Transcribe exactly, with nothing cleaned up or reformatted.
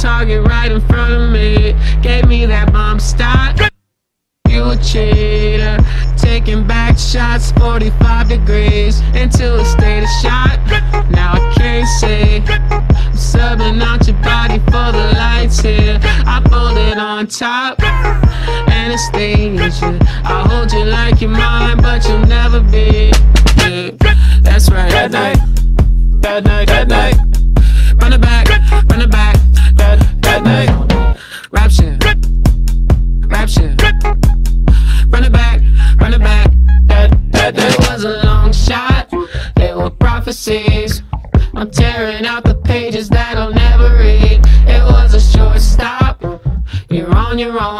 target right in front of me. Gave me that bomb stop. You a cheater, taking back shots, forty-five degrees into a state of shock. Now I can't see, I'm subbing out your body for the lights here. I fold it on top, anesthesia. I'll hold you like you're mine, but you'll never be. Yeah, that's right. That night, that night, that night. Run it back, run it back. That, that night. Rapture, rapture. Run it back, run it back. That, that, that was a long shot. They were prophecies. I'm tearing out the pages that I'll never read. It was a short stop. You're on your own.